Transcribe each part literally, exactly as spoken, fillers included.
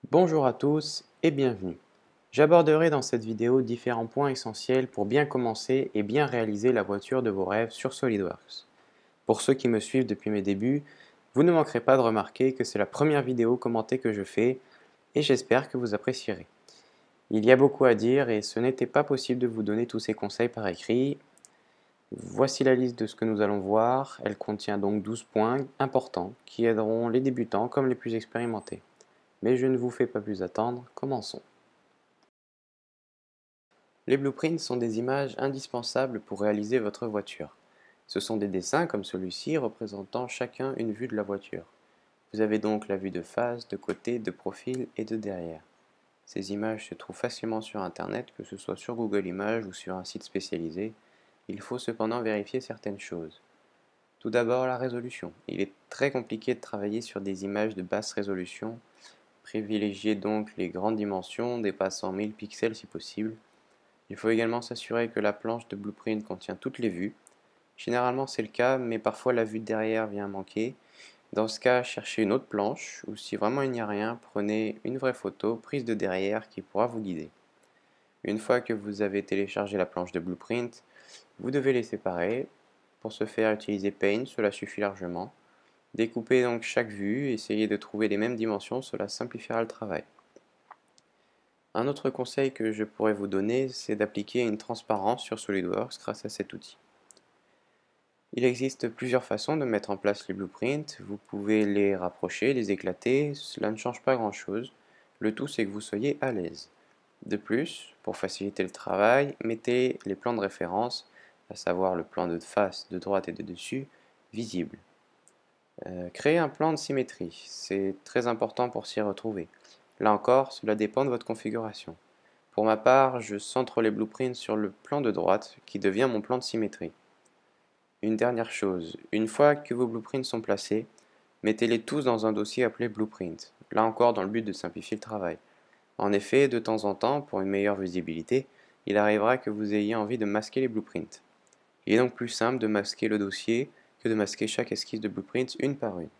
Bonjour à tous et bienvenue. J'aborderai dans cette vidéo différents points essentiels pour bien commencer et bien réaliser la voiture de vos rêves sur SolidWorks. Pour ceux qui me suivent depuis mes débuts, vous ne manquerez pas de remarquer que c'est la première vidéo commentée que je fais et j'espère que vous apprécierez. Il y a beaucoup à dire et ce n'était pas possible de vous donner tous ces conseils par écrit. Voici la liste de ce que nous allons voir. Elle contient donc douze points importants qui aideront les débutants comme les plus expérimentés. Mais je ne vous fais pas plus attendre, commençons. Les blueprints sont des images indispensables pour réaliser votre voiture. Ce sont des dessins comme celui-ci représentant chacun une vue de la voiture. Vous avez donc la vue de face, de côté, de profil et de derrière. Ces images se trouvent facilement sur Internet, que ce soit sur Google Images ou sur un site spécialisé. Il faut cependant vérifier certaines choses. Tout d'abord, la résolution. Il est très compliqué de travailler sur des images de basse résolution. Privilégiez donc les grandes dimensions, dépassant mille pixels si possible. Il faut également s'assurer que la planche de blueprint contient toutes les vues. Généralement c'est le cas, mais parfois la vue de derrière vient manquer. Dans ce cas, cherchez une autre planche, ou si vraiment il n'y a rien, prenez une vraie photo prise de derrière qui pourra vous guider. Une fois que vous avez téléchargé la planche de blueprint, vous devez les séparer. Pour ce faire, utilisez Paint, cela suffit largement. Découpez donc chaque vue, essayez de trouver les mêmes dimensions, cela simplifiera le travail. Un autre conseil que je pourrais vous donner, c'est d'appliquer une transparence sur SolidWorks grâce à cet outil. Il existe plusieurs façons de mettre en place les blueprints. Vous pouvez les rapprocher, les éclater, cela ne change pas grand-chose. Le tout, c'est que vous soyez à l'aise. De plus, pour faciliter le travail, mettez les plans de référence, à savoir le plan de face, de droite et de dessus, visibles. Euh, créez un plan de symétrie, c'est très important pour s'y retrouver. Là encore, cela dépend de votre configuration. Pour ma part, je centre les blueprints sur le plan de droite, qui devient mon plan de symétrie. Une dernière chose, une fois que vos blueprints sont placés, mettez-les tous dans un dossier appelé Blueprint, là encore dans le but de simplifier le travail. En effet, de temps en temps, pour une meilleure visibilité, il arrivera que vous ayez envie de masquer les blueprints. Il est donc plus simple de masquer le dossier que de masquer chaque esquisse de blueprint une par une.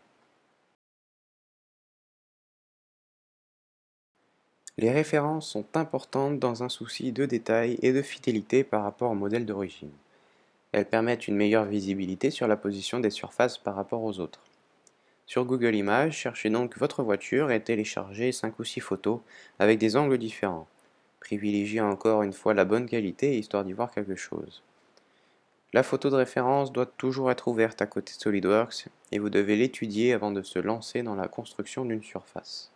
Les références sont importantes dans un souci de détail et de fidélité par rapport au modèle d'origine. Elles permettent une meilleure visibilité sur la position des surfaces par rapport aux autres. Sur Google Images, cherchez donc votre voiture et téléchargez cinq ou six photos avec des angles différents. Privilégiez encore une fois la bonne qualité histoire d'y voir quelque chose. La photo de référence doit toujours être ouverte à côté de SolidWorks et vous devez l'étudier avant de se lancer dans la construction d'une surface.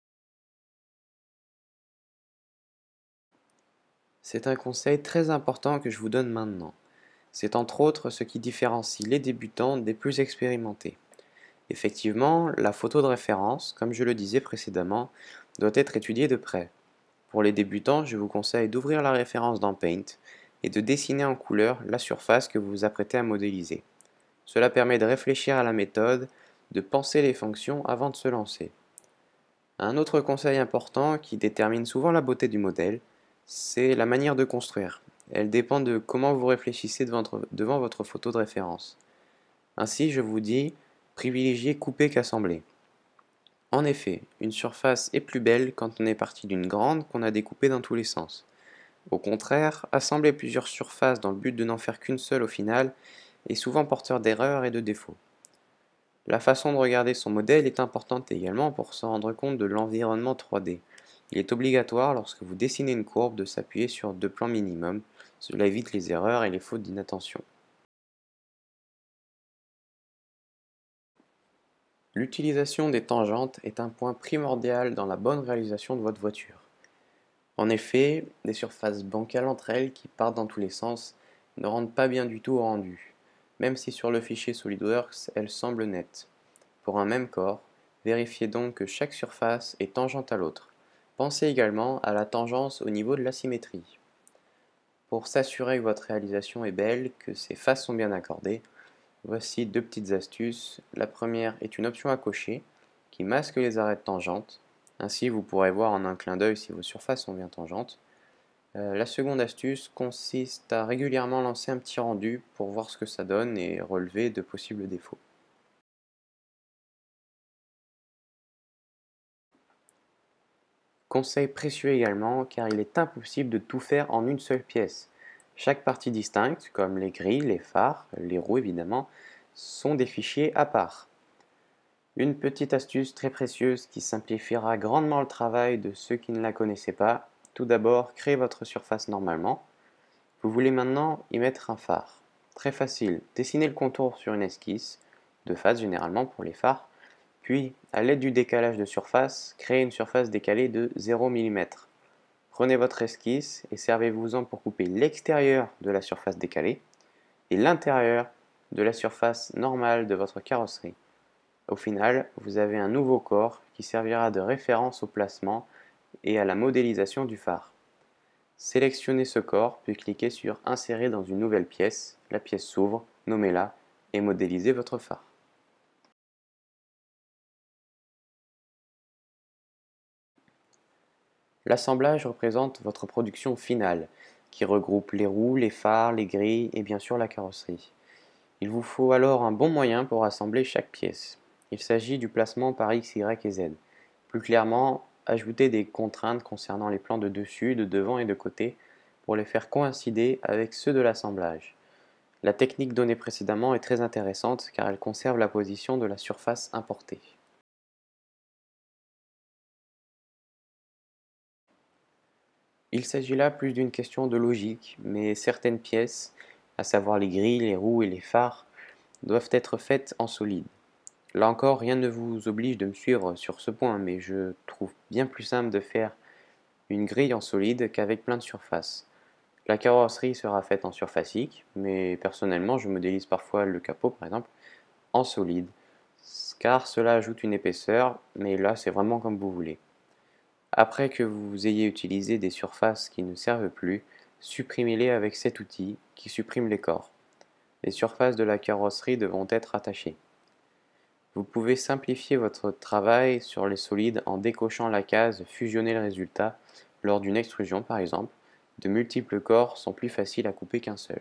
C'est un conseil très important que je vous donne maintenant. C'est entre autres ce qui différencie les débutants des plus expérimentés. Effectivement, la photo de référence, comme je le disais précédemment, doit être étudiée de près. Pour les débutants, je vous conseille d'ouvrir la référence dans Paint et de dessiner en couleur la surface que vous vous apprêtez à modéliser. Cela permet de réfléchir à la méthode, de penser les fonctions avant de se lancer. Un autre conseil important qui détermine souvent la beauté du modèle, c'est la manière de construire. Elle dépend de comment vous réfléchissez devant votre, devant votre photo de référence. Ainsi, je vous dis, privilégiez couper qu'assembler. En effet, une surface est plus belle quand on est parti d'une grande qu'on a découpée dans tous les sens. Au contraire, assembler plusieurs surfaces dans le but de n'en faire qu'une seule au final est souvent porteur d'erreurs et de défauts. La façon de regarder son modèle est importante également pour se rendre compte de l'environnement trois D. Il est obligatoire lorsque vous dessinez une courbe de s'appuyer sur deux plans minimum, cela évite les erreurs et les fautes d'inattention. L'utilisation des tangentes est un point primordial dans la bonne réalisation de votre voiture. En effet, des surfaces bancales entre elles qui partent dans tous les sens ne rendent pas bien du tout au rendu, même si sur le fichier SolidWorks elles semblent nettes. Pour un même corps, vérifiez donc que chaque surface est tangente à l'autre. Pensez également à la tangence au niveau de la symétrie. Pour s'assurer que votre réalisation est belle, que ses faces sont bien accordées, voici deux petites astuces. La première est une option à cocher qui masque les arêtes tangentes. Ainsi, vous pourrez voir en un clin d'œil si vos surfaces sont bien tangentes. Euh, la seconde astuce consiste à régulièrement lancer un petit rendu pour voir ce que ça donne et relever de possibles défauts. Conseil précieux également, car il est impossible de tout faire en une seule pièce. Chaque partie distincte, comme les grilles, les phares, les roues évidemment, sont des fichiers à part. Une petite astuce très précieuse qui simplifiera grandement le travail de ceux qui ne la connaissaient pas. Tout d'abord, créez votre surface normalement. Vous voulez maintenant y mettre un phare. Très facile, dessinez le contour sur une esquisse, de face généralement pour les phares, puis, à l'aide du décalage de surface, créez une surface décalée de zéro millimètre. Prenez votre esquisse et servez-vous-en pour couper l'extérieur de la surface décalée et l'intérieur de la surface normale de votre carrosserie. Au final, vous avez un nouveau corps qui servira de référence au placement et à la modélisation du phare. Sélectionnez ce corps, puis cliquez sur Insérer dans une nouvelle pièce. La pièce s'ouvre, nommez-la et modélisez votre phare. L'assemblage représente votre production finale, qui regroupe les roues, les phares, les grilles et bien sûr la carrosserie. Il vous faut alors un bon moyen pour assembler chaque pièce. Il s'agit du placement par X, Y et Z. Plus clairement, ajoutez des contraintes concernant les plans de dessus, de devant et de côté pour les faire coïncider avec ceux de l'assemblage. La technique donnée précédemment est très intéressante car elle conserve la position de la surface importée. Il s'agit là plus d'une question de logique, mais certaines pièces, à savoir les grilles, les roues et les phares, doivent être faites en solide. Là encore, rien ne vous oblige de me suivre sur ce point, mais je trouve bien plus simple de faire une grille en solide qu'avec plein de surfaces. La carrosserie sera faite en surfacique, mais personnellement je modélise parfois le capot par exemple en solide, car cela ajoute une épaisseur, mais là c'est vraiment comme vous voulez. Après que vous ayez utilisé des surfaces qui ne servent plus, supprimez-les avec cet outil qui supprime les corps. Les surfaces de la carrosserie devront être attachées. Vous pouvez simplifier votre travail sur les solides en décochant la case Fusionner le résultat lors d'une extrusion par exemple. De multiples corps sont plus faciles à couper qu'un seul.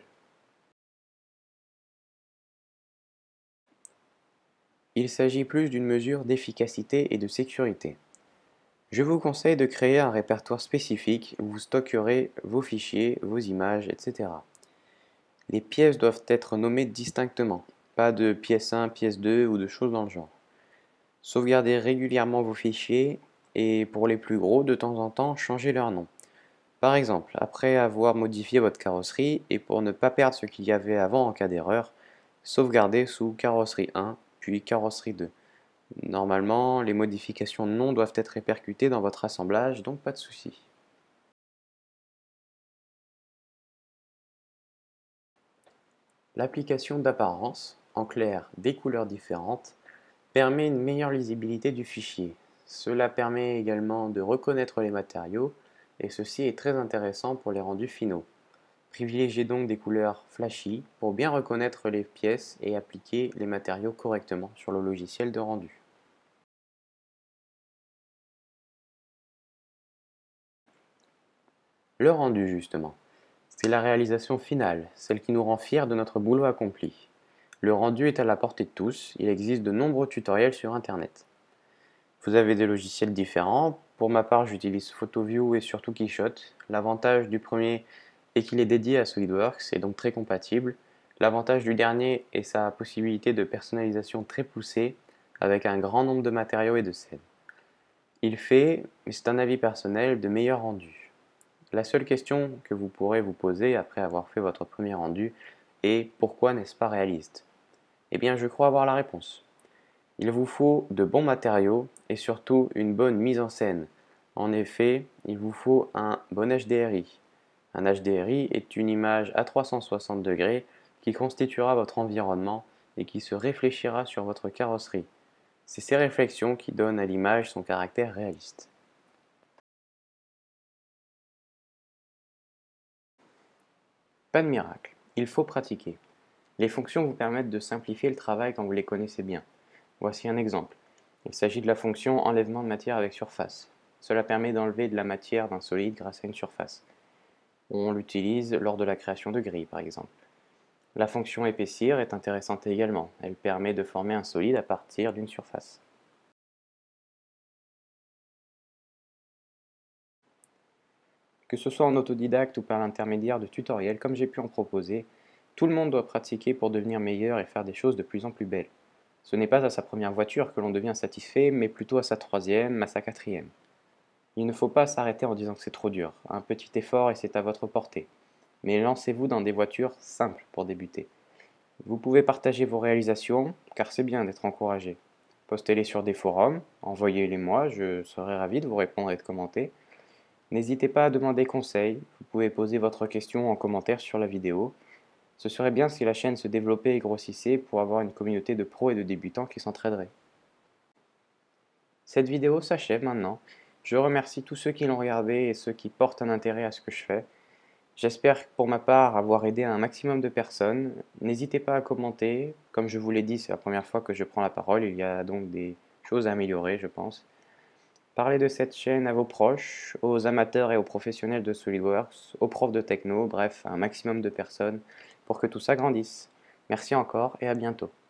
Il s'agit plus d'une mesure d'efficacité et de sécurité. Je vous conseille de créer un répertoire spécifique où vous stockerez vos fichiers, vos images, et cetera. Les pièces doivent être nommées distinctement, pas de pièce un, pièce deux ou de choses dans le genre. Sauvegardez régulièrement vos fichiers et pour les plus gros, de temps en temps, changez leur nom. Par exemple, après avoir modifié votre carrosserie et pour ne pas perdre ce qu'il y avait avant en cas d'erreur, sauvegardez sous carrosserie un, puis carrosserie deux. Normalement, les modifications de nom doivent être répercutées dans votre assemblage, donc pas de souci. L'application d'apparence, en clair des couleurs différentes, permet une meilleure lisibilité du fichier. Cela permet également de reconnaître les matériaux et ceci est très intéressant pour les rendus finaux. Privilégiez donc des couleurs flashy pour bien reconnaître les pièces et appliquer les matériaux correctement sur le logiciel de rendu. Le rendu justement, c'est la réalisation finale, celle qui nous rend fiers de notre boulot accompli. Le rendu est à la portée de tous, il existe de nombreux tutoriels sur internet. Vous avez des logiciels différents, pour ma part j'utilise PhotoView et surtout Keyshot. L'avantage du premier est qu'il est dédié à SolidWorks et donc très compatible. L'avantage du dernier est sa possibilité de personnalisation très poussée avec un grand nombre de matériaux et de scènes. Il fait, mais c'est un avis personnel, de meilleurs rendus. La seule question que vous pourrez vous poser après avoir fait votre premier rendu est pourquoi n'est-ce pas réaliste? Eh bien je crois avoir la réponse. Il vous faut de bons matériaux et surtout une bonne mise en scène. En effet, il vous faut un bon H D R I. Un H D R I est une image à trois cent soixante degrés qui constituera votre environnement et qui se réfléchira sur votre carrosserie. C'est ces réflexions qui donnent à l'image son caractère réaliste. Pas de miracle, il faut pratiquer. Les fonctions vous permettent de simplifier le travail quand vous les connaissez bien. Voici un exemple. Il s'agit de la fonction enlèvement de matière avec surface. Cela permet d'enlever de la matière d'un solide grâce à une surface. On l'utilise lors de la création de grilles par exemple. La fonction épaissir est intéressante également. Elle permet de former un solide à partir d'une surface. Que ce soit en autodidacte ou par l'intermédiaire de tutoriels comme j'ai pu en proposer, tout le monde doit pratiquer pour devenir meilleur et faire des choses de plus en plus belles. Ce n'est pas à sa première voiture que l'on devient satisfait, mais plutôt à sa troisième, à sa quatrième. Il ne faut pas s'arrêter en disant que c'est trop dur. Un petit effort et c'est à votre portée. Mais lancez-vous dans des voitures simples pour débuter. Vous pouvez partager vos réalisations, car c'est bien d'être encouragé. Postez-les sur des forums, envoyez-les moi, je serai ravi de vous répondre et de commenter. N'hésitez pas à demander conseil, vous pouvez poser votre question en commentaire sur la vidéo. Ce serait bien si la chaîne se développait et grossissait pour avoir une communauté de pros et de débutants qui s'entraideraient. Cette vidéo s'achève maintenant. Je remercie tous ceux qui l'ont regardée et ceux qui portent un intérêt à ce que je fais. J'espère pour ma part avoir aidé un maximum de personnes. N'hésitez pas à commenter. Comme je vous l'ai dit, c'est la première fois que je prends la parole. Il y a donc des choses à améliorer, je pense. Parlez de cette chaîne à vos proches, aux amateurs et aux professionnels de SolidWorks, aux profs de techno, bref, à un maximum de personnes pour que tout ça grandisse. Merci encore et à bientôt.